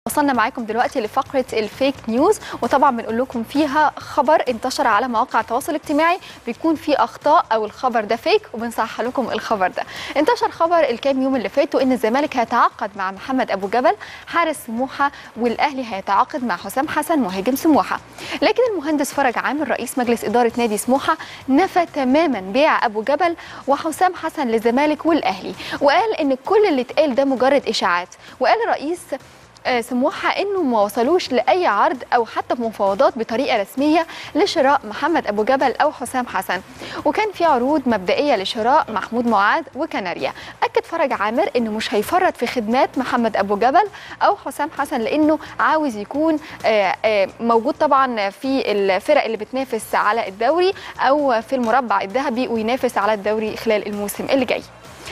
وصلنا معاكم دلوقتي لفقرة الفيك نيوز، وطبعا بنقول لكم فيها خبر انتشر على مواقع التواصل الاجتماعي بيكون فيه أخطاء أو الخبر ده فيك، وبنصحح لكم الخبر ده. انتشر خبر الكام يوم اللي فاتوا إن الزمالك هيتعاقد مع محمد أبو جبل حارس سموحة، والأهلي هيتعاقد مع حسام حسن مهاجم سموحة. لكن المهندس فرج عامر رئيس مجلس إدارة نادي سموحة نفى تماما بيع أبو جبل وحسام حسن للزمالك والأهلي، وقال إن كل اللي اتقال ده مجرد إشاعات. وقال رئيس سموحة انه ما وصلوش لاي عرض او حتى مفاوضات بطريقه رسميه لشراء محمد ابو جبل او حسام حسن، وكان في عروض مبدئيه لشراء محمود معاذ وكناريا. اكد فرج عامر انه مش هيفرط في خدمات محمد ابو جبل او حسام حسن، لانه عاوز يكون موجود طبعا في الفرق اللي بتنافس على الدوري او في المربع الذهبي وينافس على الدوري خلال الموسم اللي جاي.